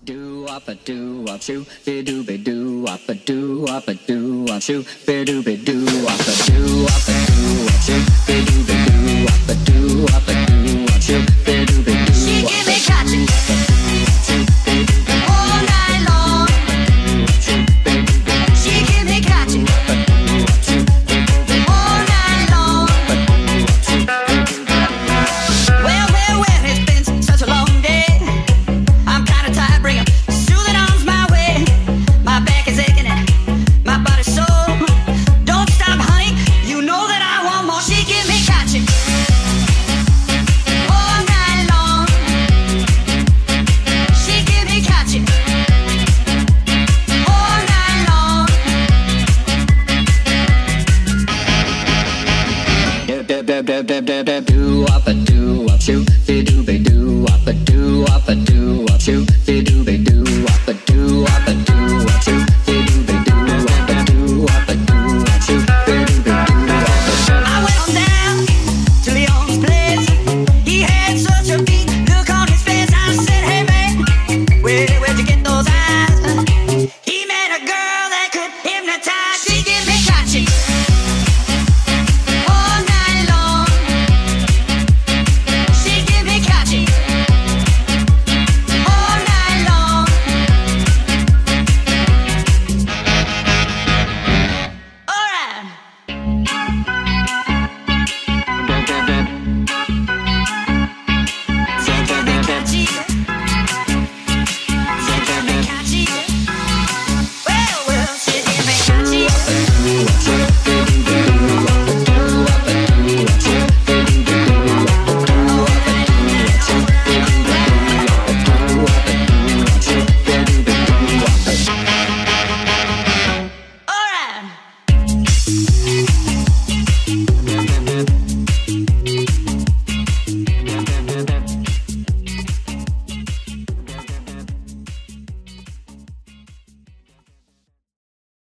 Do up a do up shoo, be do be do up a do up a do up shoo, be do be do up a do up a do up shoo, be do be do up a do up a do up shoo, be do be do. She give me Katchi all night long. She give me Katchi all night long. Well, well, well, it's been such a long day. I'm kinda tired, bring 'em soothing arms my way. My back is aching and my body's sore. Don't stop, honey, you know that I want more. She give me Katchi all night long. She give me Katchi all night long. Do do do do do do do